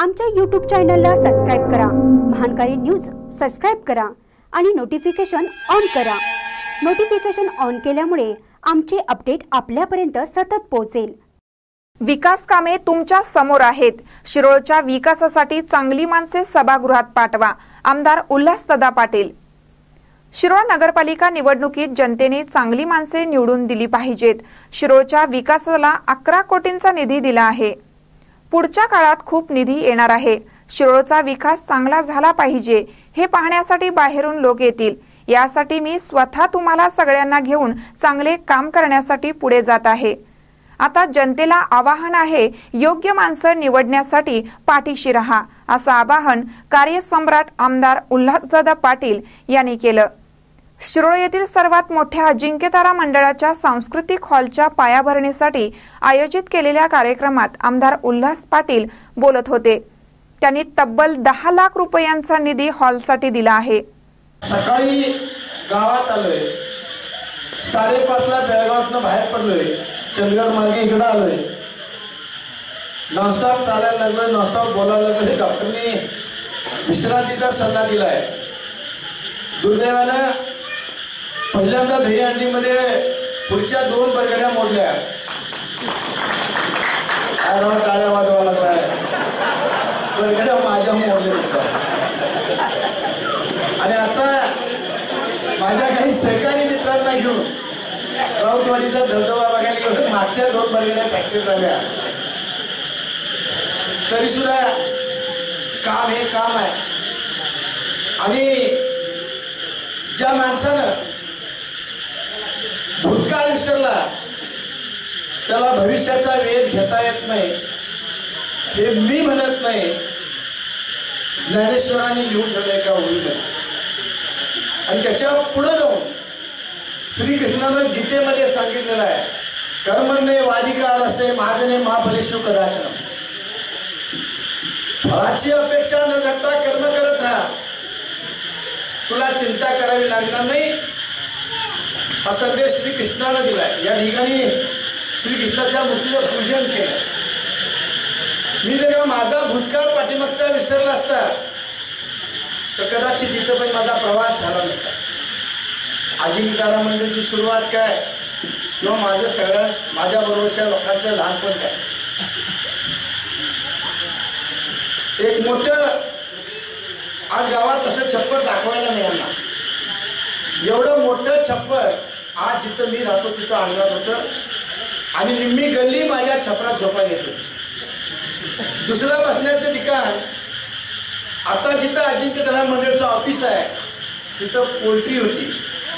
आमच्या YouTube चॅनलला subscribe करा, महानकारी न्यूज सबस्क्राइब करा आणि नोटिफिकेशन ऑन करा। नोटिफिकेशन ऑन केल्यामुळे आमचे अपडेट आपल्यापर्यंत सतत पोहोचेल। विकास कामे तुमच्या समोर आहेत। शिरोळच्या विकासासाठी चांगली माणसे सभागृहात पाठवा। आमदार उल्हासदादा पाटील। शिरोळ नगरपालिका निवडणुकीत जनतेने चांगली माणसे निवडून दिली पाहिजेत। शिरोळच्या विकासाला 11 कोटींचा निधी दिला आहे। पुढच्या काळात खूप निधी येणार आहे। शिरोळचा विकास चांगला झाला पाहिजे हे पाहण्यासाठी बाहेरून लोक येतील। यासाठी मी स्वतः तुम्हाला सगळ्यांना घेऊन चांगले काम करण्यासाठी पुढे जात आहे। आता जनतेला आवाहन आहे, योग्य माणसं निवडण्यासाठी पाठीशी राहा, असं आवाहन कार्यसम्राट आमदार उल्हासदादा पाटील यांनी केलं। शिरोळ येथील सर्वात मोठ्या अजिंक्यतारा मंडळाच्या सांस्कृतिक हॉलच्या पायाभरणीसाठी आयोजित केलेल्या कार्यक्रमात आमदार उल्हास पाटील बोलत होते। त्यांनी तब्बल 10 लाख रुपयांचा निधी हॉलसाठी दिला आहे। सकाळी गावात आलोय, 5:30 ला बेळगावातून बाहेर पडलोय, चंदगड मार्गे इकडे आलोय, नॉनस्टॉप चालायला लागलोय, नॉनस्टॉप बोलायला लागलोय। डॉक्टरनी विश्रांतीचा सल्ला दिलाय। दुर्दैवानं पहिल्यांदा दहीहंडीमध्ये पुढच्या 2 बरगड्या मोडल्या। टाळ्या वाजवा लागलाय, बरगड्या माझ्या मोडल्या होत्या। आणि आता माझ्या काही सहकारी मित्रांना घेऊन राऊतवाडीचा धबधबा बघायला गेलो, मागच्या 2 बरगड्या फॅक्टरी झाल्या। तरी सुद्धा काम हे काम आहे। आणि ज्या माणसानं भूतकाळ विसरला त्याला भविष्याचा वेध घेता येत नाही, हे मी म्हणत नाही, ज्ञानेश्वरांनी लिहून ठेवलंय एका ओळीमध्ये। आणि त्याच्या पुढे जाऊन श्रीकृष्णानं गीतेमध्ये सांगितलेलं आहे, कर्मण्ये वाधिकारस्ते मागणे महाफलेषु कदाचन। फळाची अपेक्षा न धरता कर्म करत राहा, तुला चिंता करावी लागणार नाही, हा संदेश श्रीकृष्णानं दिलाय। या ठिकाणी श्रीकृष्णाच्या मूर्तीचं पूजन केलं। मी जर का माझा भूतकाळ पाठीमागचा विसरला असता तर कदाचित तिथं पण माझा प्रवास झाला नसता। अजिंक्यतारा मंदिरची सुरुवात काय किंवा माझ्या बरोबरच्या लोकांचं लहानपण काय। एक मोठं आज गावात तसं छप्पर दाखवायला नाही यांना। एवढं मोठं छप्पर आज जिथं मी राहतो तिथं अंगणात होतं आणि निम्मी गल्ली माझ्या छपरात झोपायला येतो। दुसरं बसण्याचं ठिकाण आता जिथं अजिंक्यतारा मंडळचं ऑफिस आहे तिथं पोल्ट्री होती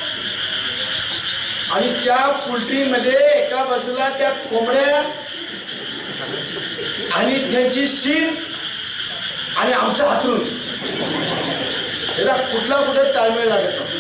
आणि त्या पोल्ट्रीमध्ये एका बाजूला त्या कोंबड्या आणि त्यांची शीण आणि आमचं हातरून, त्याला कुठे ताळमेळ लागत नव्हता।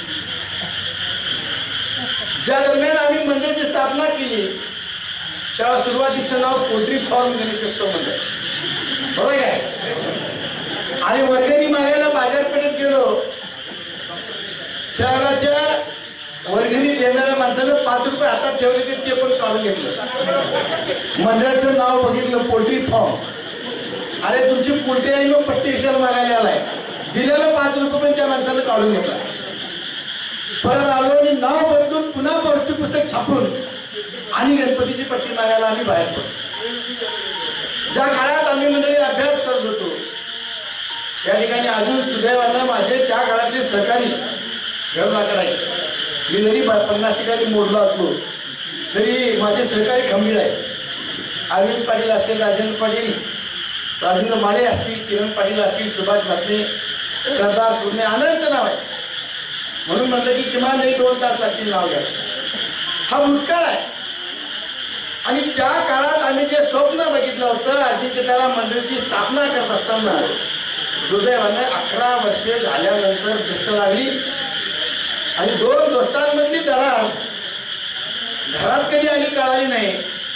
ज्या दरम्यान आम्ही मंडळाची स्थापना केली तेव्हा सुरुवातीचं नाव पोल्ट्री फार्म गणेशोत्सव मंडळ, बरोबर आहे। आणि वर्गणी मागायला बाजारपेठेत गेलो त्यावेळेला त्या वर्गणी देणाऱ्या माणसानं 5 रुपये हातात ठेवले ते पण काढून घेतलं। मंडळाचं नाव बघितलं पोल्ट्री फार्म। अरे तुमची पोल्ट्री आहे, मग पट्टी कशाला मागायला आलाय? दिलेलं 5 रुपये पण त्या माणसानं काढून घेतला। परत आलो आणि नाव बदलून पुन्हा पट्टी पुस्तक छापून आणि गणपतीची पट्टी मागायला आम्ही बाहेर पडलो। ज्या काळात आम्ही मंडळी अभ्यास करत होतो त्या ठिकाणी अजून सुदैवानं माझे त्या काळातले सहकारी घरलाकड आहे। मी जरी 50 ठिकाणी मोडलो असलो तरी माझे सहकारी खंबीर आहे। अरविंद पाटील असेल, राजेंद्र पाटील, राजेंद्र माळे असतील, किरण पाटील असतील, सुभाष भातने, सरदार पूर्णे, अनंत नाव आहे। म्हणून म्हटलं की किमान 2 तास लागतील नाव घ्या। हा भूतकाळ आहे आणि त्या काळात आम्ही जे स्वप्न बघितलं होतं अजिंक्यतारा मंडळाची स्थापना करत असताना दुर्दैवानं 11 वर्षे झाल्यानंतर दृष्ट लागली आणि 2 दोस्तांमधली दरार घरात कधी आली कळाली नाही।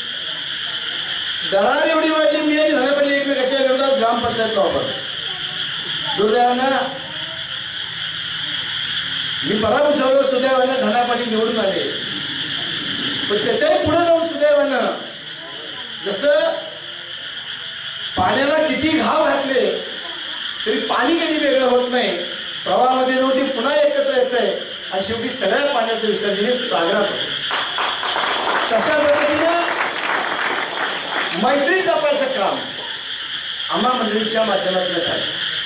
दरार एवढी वाढली, मी आणि धनापल्ली एकमेकाच्या विरोधात ग्रामपंचायत वापरली। दुर्दैवानं मी पराभूत झालो, सुदैवानं धनापाटी निवडून आले। पण त्याच्याही पुढे जाऊन सुदैवानं जसं पाण्याला किती घाव घातले पाणी कधी वेगळं होत नाही, प्रवाहामध्ये जाऊन ती पुन्हा एकत्र येत आहे आणि शेवटी सगळ्या पाण्याचं विसर्जन सागरात होतं. तशा पद्धतीनं मैत्री जपायचं काम आम्हा मंडळींच्या माध्यमातून झालं.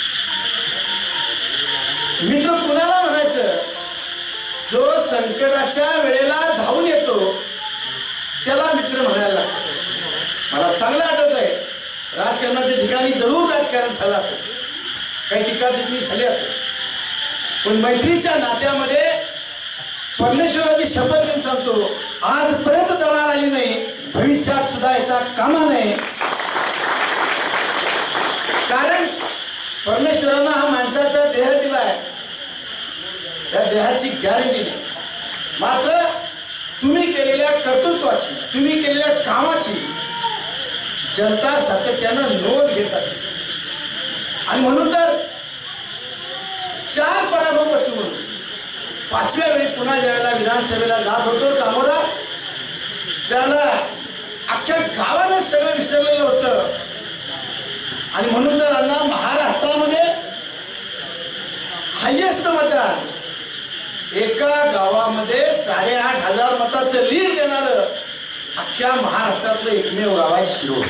मित्र कुणाला म्हणायचं? जो संकटाच्या वेळेला धावून येतो त्याला मित्र म्हणायला लागतं. मला चांगलं आठवत आहे, राजकारणाच्या ठिकाणी जरूर राजकारण झालं असेल, काही टीका टिप्पणी झाली असेल, पण मैत्रीच्या नात्यामध्ये परमेश्वराची शपथ घेऊन सांगतो, आजपर्यंत दरार आली नाही, भविष्यात सुद्धा येता कामा नये. कारण परमेश्वरानं हा माणसाचा देह दिलाय, त्या देहाची गॅरंटी नाही, मात्र तुम्ही केलेल्या कर्तृत्वाची, तुम्ही केलेल्या कामाची जनता सातत्यानं नोंद घेत असते. आणि म्हणून तर 4 पराभव पचवून 5व्या वेळी पुन्हा ज्यावेळेला विधानसभेला जात होतो सामोरा, त्याला अख्ख्या गावानं सगळं विसरलेलं होतं. आणि म्हणून तर अण्णा महाराष्ट्रामध्ये हायेस्ट मतदान, एका गावामध्ये 8,500 मताचं लीड देणारं अख्ख्या महाराष्ट्रातलं एकमेव गाव आहे शिरोळ.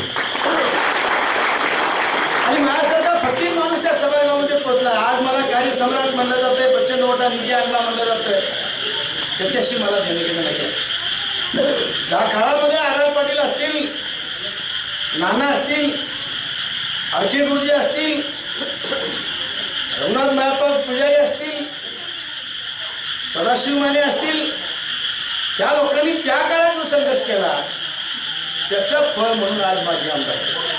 आणि माझ्यासारखा फकीर माणूस त्या सभागृहामध्ये पोहोचला. आज मला कार्यसम्राट म्हणलं जातंय, प्रचंड मोठा निधी आणला म्हणलं जातंय, त्याच्याशी मला देणे घेणं नाही. ज्या काळामध्ये आर पाटील असतील, नाना असतील, आरके गुरुजी असतील, रघुनाथ मायाप्पा पुजारी असतील, सदाशिव माने असतील, त्या लोकांनी त्या काळात जो संघर्ष केला त्याचं फळ म्हणून आज माझे आमदार.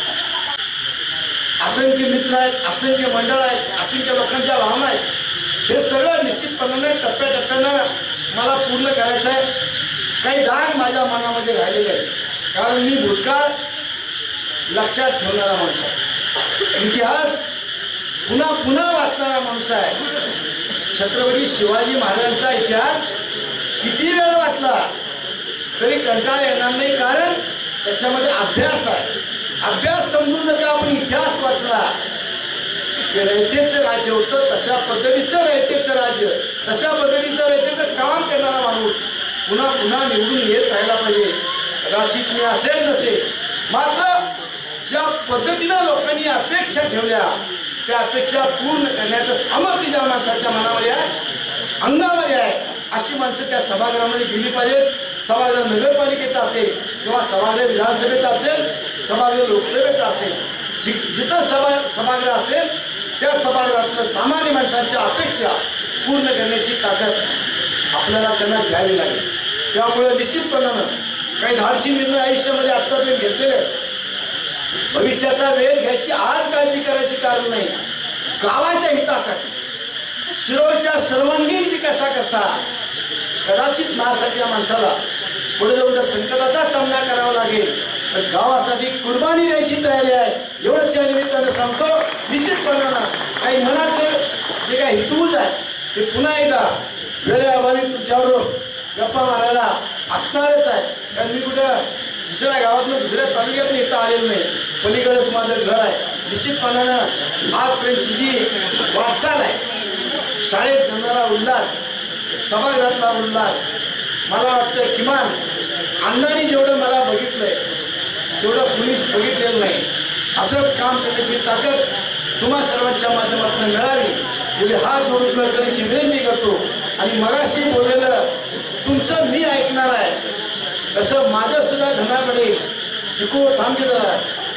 असंख्य मित्र आहेत, असंख्य मंडळ आहेत, असंख्य लोकांच्या भावना आहेत. हे सगळं निश्चितपणाने टप्प्याटप्प्यानं मला पूर्ण करायचं आहे. काही दाग माझ्या मनामध्ये राहिलेले आहेत, कारण मी भूतकाळ लक्षात ठेवणारा माणूस आहे, इतिहास पुन्हा पुन्हा वाचणारा माणूस आहे. छत्रपती शिवाजी महाराजांचा इतिहास किती वेळा वाचला तरी कंटाळा येणार नाही, कारण त्याच्यामध्ये अभ्यास आहे. अभ्यास समजून जर का आपण इतिहास वाचला, रयतेचं राज्य होतं, तशा पद्धतीचं रयतेचं राज्य, तशा पद्धतीचं रयतेचं काम करणारा माणूस पुन्हा पुन्हा निवडून येत राहायला पाहिजे. कदाचित मी असेल नसेल, मात्र ज्या पद्धतीनं लोकांनी अपेक्षा ठेवल्या त्या अपेक्षा पूर्ण करण्याचं सामर्थ्य ज्या माणसाच्या मनामध्ये आहे, अंगामध्ये आहे, अशी माणसं त्या सभागृहामध्ये गेली पाहिजेत. सभागृह नगरपालिकेचा असेल किंवा सभागृह विधानसभेचा असेल, सभागृह लोकसभेचा असेल, जिथं सभागृह असेल त्या सभागृहातलं सामान्य माणसांच्या अपेक्षा पूर्ण करण्याची ताकद आपल्याला त्यांना द्यावी लागेल. त्यामुळे निश्चितपणानं काही धाडसी निर्णय आयुष्यामध्ये आत्तापर्यंत घेतलेले आहेत. भविष्याचा वेध घ्यायची आज काळजी करायची कारण नाही. गावाच्या हितासाठी, शिरोळच्या सर्वांगीण विकासाकरता कदाचित माझ्यासारख्या माणसाला पुढे जाऊन जर संकटाचा सामना करावा लागेल तर गावासाठी कुर्बानी द्यायची तयारी आहे, एवढंच या निमित्तानं सांगतो. निश्चितपणानं काही मनातले जे काही हितूज आहे ते पुन्हा एकदा वेळेअभावी तुमच्यावर गप्पा मारायला असणारच आहे. कारण मी कुठं दुसऱ्या गावातनं दुसऱ्या तालुक्यात येता आलेलं नाही, पलीकडेच माझं घर आहे. निश्चितपणानं आजपर्यंतची जी वाटचाल आहे, शाळेत जमणारा उल्हास, सभागृहातला उल्हास, मला वाटतं किमान अण्णांनी जेवढं मला बघितलंय तेवढं कुणीच बघितलेलं नाही. असंच काम करण्याची ताकद तुम्हा सर्वांच्या माध्यमातून मिळावी एवढी हात जोडून कळकळीची विनंती करतो. आणि मगाशी बोललेलं तुमचं मी ऐकणार आहे, तसं माझं सुद्धा धना पडेल. चिको थांबते जरा,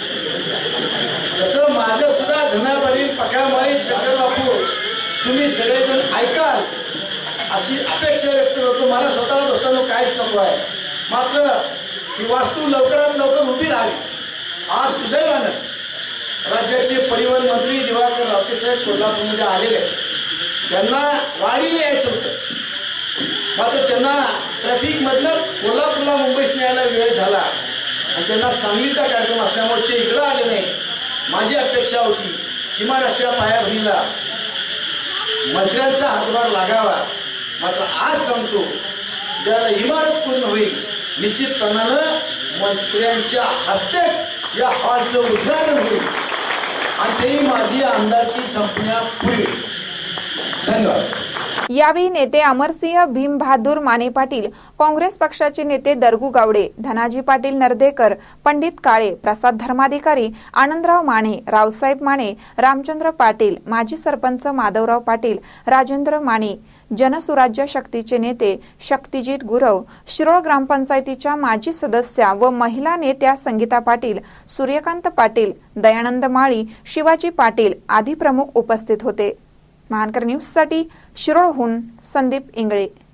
तसं माझं सुद्धा धना पडेल. पकामाळी शंकर बापू तुम्ही सगळेजण ऐकाल अशी अपेक्षा व्यक्त करतो. मला स्वतःला दोस्तांनो काहीच नको आहे, मात्र ही वास्तू लवकरात लवकर उभी राहावी. आज सुदैवानं राज्याचे परिवहन मंत्री दिवाकर रावते साहेब कोल्हापूरमध्ये आलेले आहेत. त्यांना वाडीला यायचं होतं, मात्र त्यांना ट्रॅफिकमधनं कोल्हापूरला मुंबईत न्यायला वेळ झाला आणि त्यांना सांगलीचा कार्यक्रम असल्यामुळे ते इकडं आले नाही. माझी अपेक्षा होती किमान आजच्या पायाभरणीला मंत्र्यांचा हातभार लागावा, मात्र आज सांगतो ज्याला इमारत पूर्ण होईल निश्चितपणानं मंत्र्यांच्या हस्तेच या हॉलचं उद्घाटन होईल. आणि तेही माझी आमदारकी संपण्यापूर्वी. धन्यवाद. यावेळी नेते अमरसिंह भीम बहादूर माने पाटील, काँग्रेस पक्षाचे नेते दरगू गावडे, धनाजी पाटील नरदेकर, पंडित काळे, प्रसाद धर्माधिकारी, आनंदराव माने, रावसाहेब माने, रामचंद्र पाटील, माजी सरपंच माधवराव पाटील, राजेंद्र माने, जनसुराज्य शक्तीचे नेते शक्तीजीत गुरव, शिरोळ ग्रामपंचायतीच्या माजी सदस्या व महिला नेत्या संगीता पाटील, सूर्यकांत पाटील, दयानंद माळी, शिवाजी पाटील आदी प्रमुख उपस्थित होते. महानकर न्यूजसाठी शिरोळहून संदीप इंगळे.